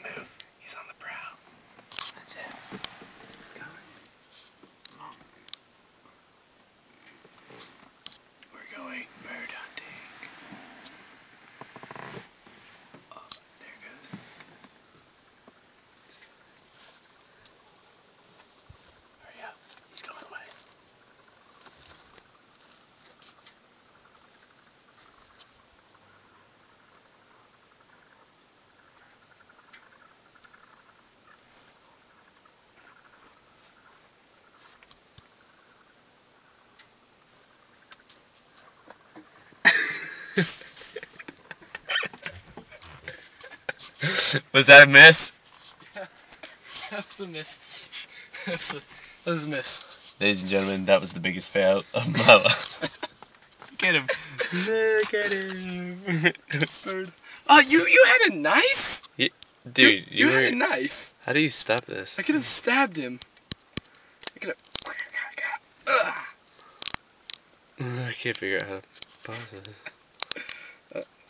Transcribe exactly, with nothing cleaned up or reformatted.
move. He's on the prowl. That's it. We're going bird hunting. Oh, there it goes. Hurry up. He's going away. Was that a miss? Yeah, that was a miss. That was a, that was a miss. Ladies and gentlemen, that was the biggest fail of my life. Look at him. Look at him. Bird. Oh, you you had a knife? Yeah, dude, you, you, you had were, a knife. How do you stop this? I could have stabbed him. I could have. Ugh. I can't figure out how to pause this. Uh,